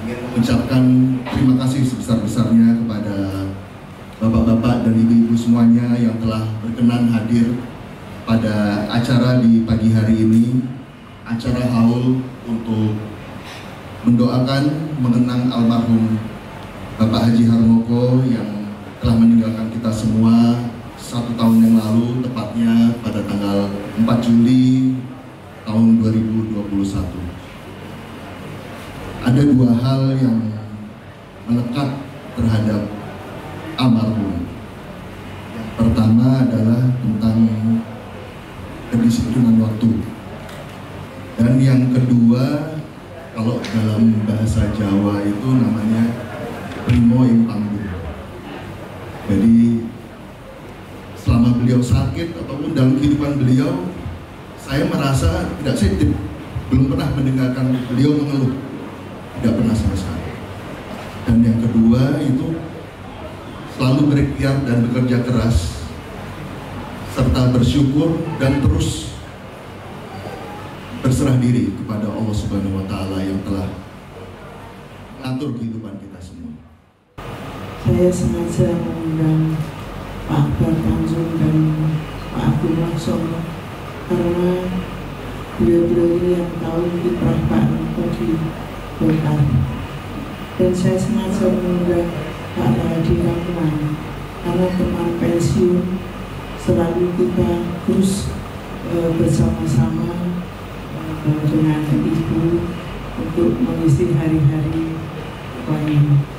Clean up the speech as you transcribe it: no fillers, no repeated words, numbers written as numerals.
ingin mengucapkan terima kasih sebesar-besarnya kepada bapak-bapak dan ibu-ibu semuanya yang telah berkenan hadir pada acara di pagi hari ini, acara haul untuk mendoakan mengenang almarhum Bapak Haji Harmoko yang telah meninggalkan kita semua 1 tahun yang lalu, tepatnya pada tanggal 4 Juli tahun 2021. Ada 2 hal yang melekat terhadap almarhum. Yang pertama adalah tentang kedisiplinan waktu. Dan yang kedua, kalau dalam bahasa Jawa itu namanya primo ing panggung. Jadi selama beliau sakit ataupun dalam kehidupan beliau, saya merasa tidak sensitif, belum pernah mendengarkan beliau mengeluh, tidak pernah sama sekali. Dan yang kedua itu selalu berikhtiar dan bekerja keras serta bersyukur dan terus berserah diri kepada Allah Subhanahu wa Ta'ala yang telah mengatur kehidupan kita semua. Saya sengaja mengundang Pak Akbar Tanjung dan Pak Abdul Laksono karena beliau-beliau ini yang tahu kiprah Pak Noko di Golkar. Dan saya sengaja mengundang Pak Hadi Rahman karena teman pensiun, selalu kita terus bersama-sama dengan ibu untuk mengisi hari-hari lain.